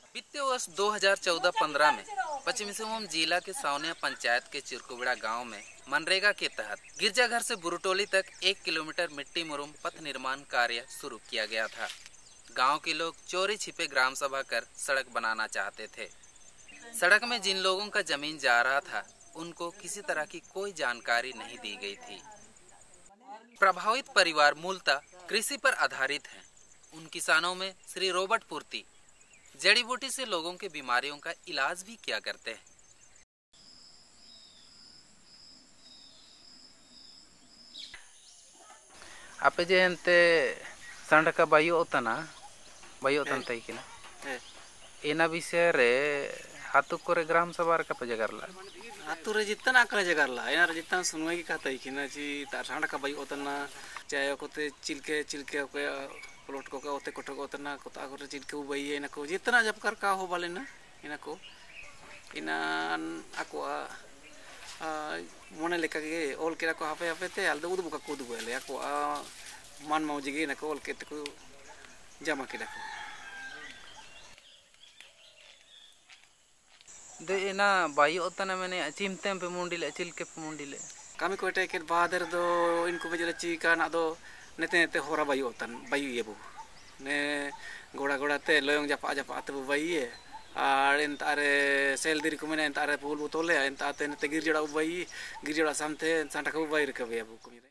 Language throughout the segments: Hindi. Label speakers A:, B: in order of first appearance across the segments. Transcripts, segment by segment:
A: वित्तीय वर्ष 2014-15 में पश्चिमी सिंहभूम जिला के सावनिया पंचायत के चिरकुबड़ा गांव में मनरेगा के तहत गिरजाघर से बुरुटोली तक 1 किलोमीटर मिट्टी मुरुम पथ निर्माण कार्य शुरू किया गया था। गांव के लोग चोरी छिपे ग्राम सभा कर सड़क बनाना चाहते थे। सड़क में जिन लोगों का जमीन जा रहा था उनको किसी तरह की कोई जानकारी नहीं दी गई थी। प्रभावित परिवार मूलतः कृषि पर आधारित हैं। उन किसानों में श्री रॉबर्ट पूर्ति जड़ी बूटी से लोगों के बीमारियों का इलाज भी किया करते हैं। आपे जे एंते सांड का बायो ओतना तई किना एना विषय रे हातु करे ग्राम सभा का पे जगरला
B: हातु रे जितना का जगरला यार जितना सुनवाई की कहता किना जी तार सांड का बायो ओतना चाहे कोते चिलके के प्लॉट को ओते कोठो को ओतना कोता को चिलके उबई इना को जितना जब कर का हो बाले ना इना को इना ako मोने लेका के ऑल केरा को हापे हापे ते आल दो बुका को दुबले ako मान मौजी के इना को ऑल के को जमा केला को
A: दे इना बायो ओतना मैंने चिमतेम पे मुंडिले चिलके पे मुंडिले
B: kami ko ite ket bader do inku bejela chika na do nete hora bayu otan bayu ye bu ne goda te loyong japa te bu bayi ar entare sel diri kumena entare pul butole entate nete girjada bayi girjada samte santa ka bayi rekabe bu kumire।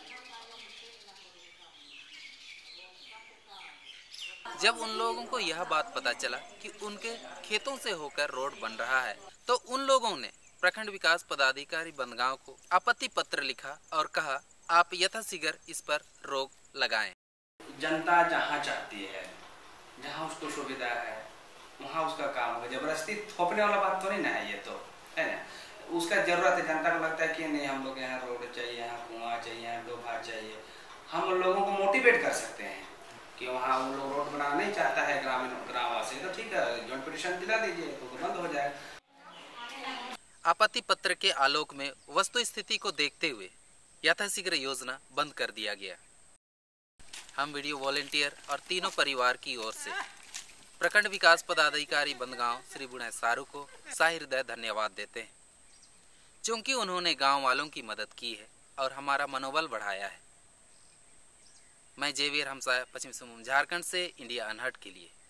A: जब उन लोगों को यह बात पता चला कि उनके खेतों से होकर रोड बन रहा है तो उन लोगों ने प्रखंड विकास पदाधिकारी बंदगांव को आपत्ति पत्र लिखा और कहा आप यथाशीघ्र इस पर रोक लगाएं।
C: जनता जहाँ चाहती है जहाँ उसको सुविधा है वहाँ उसका काम होगा। जबरदस्ती थोपने वाला बात तो नहीं ना है, ये तो है ना। उसका जरूरत है, जनता को लगता है कि नहीं हम लोग यहाँ रोड चाहिए, यहाँ कुआं चाहिए, यहाँ डोभा चाहिए। हम लोगों को मोटिवेट कर सकते हैं कि वहाँ वो लोग रोड बनाना नहीं चाहता है ग्रामवासी, तो ठीक है जॉइंट पिटीशन दिला दीजिए तो बंद हो जाए।
A: आपत्ति पत्र के आलोक में वस्तु स्थिति को देखते हुए यथाशीघ्र योजना बंद कर दिया गया। हम वीडियो वॉलंटियर और तीनों परिवार की ओर से प्रखंड विकास पदाधिकारी बंदगांव श्री बुढ़ा सारू को साहृदय धन्यवाद देते हैं, क्योंकि उन्होंने गांव वालों की मदद की है और हमारा मनोबल बढ़ाया है। मैं जेवियर हमसाय, पश्चिमी सिंहभूम झारखंड से इंडिया अनहट के लिए।